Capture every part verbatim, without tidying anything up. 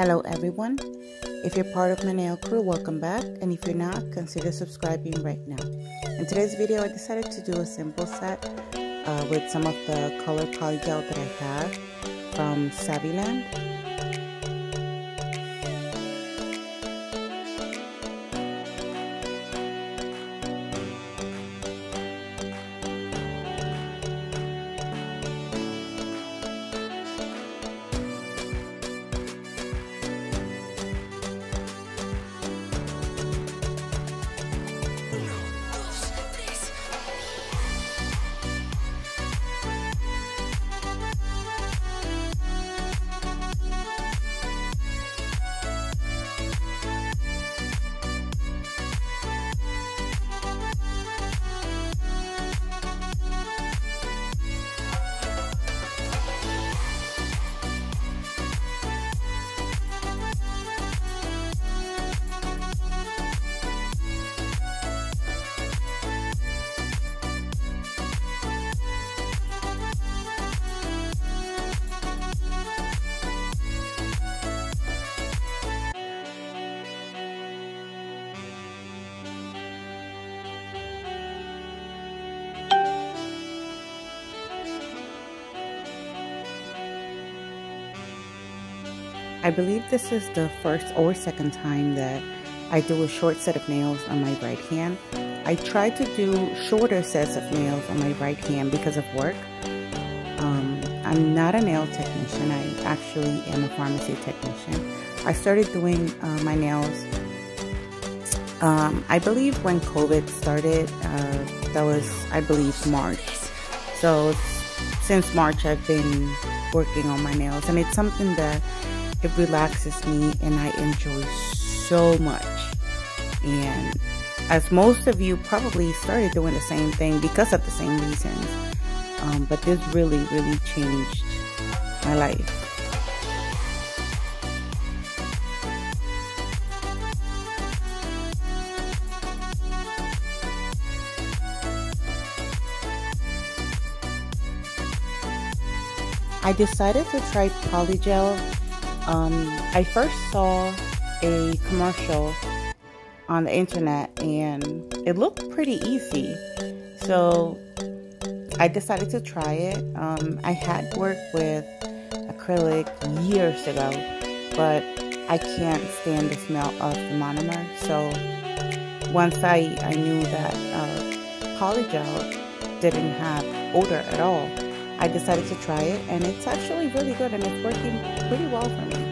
Hello everyone, if you're part of my nail crew, welcome back, and if you're not, consider subscribing right now. In today's video I decided to do a simple set uh, with some of the color polygel that I have from Saviland. I believe this is the first or second time that I do a short set of nails on my right hand. I try to do shorter sets of nails on my right hand because of work. Um, I'm not a nail technician. I actually am a pharmacy technician. I started doing uh, my nails, um, I believe when COVID started. Uh, that was, I believe, March. So since March I've been working on my nails, and it's something that it relaxes me and I enjoy so much. And as most of you probably started doing the same thing because of the same reasons, um, but this really really changed my life. I decided to try polygel. Um, I first saw a commercial on the internet and it looked pretty easy, so I decided to try it. Um, I had worked with acrylic years ago, but I can't stand the smell of the monomer, so once I, I knew that uh, polygel didn't have odor at all, I decided to try it, and it's actually really good and it's working pretty well for me.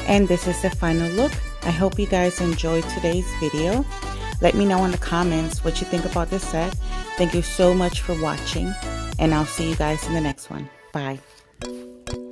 And this is the final look. I hope you guys enjoyed today's video. Let me know in the comments what you think about this set. Thank you so much for watching, and I'll see you guys in the next one. Bye.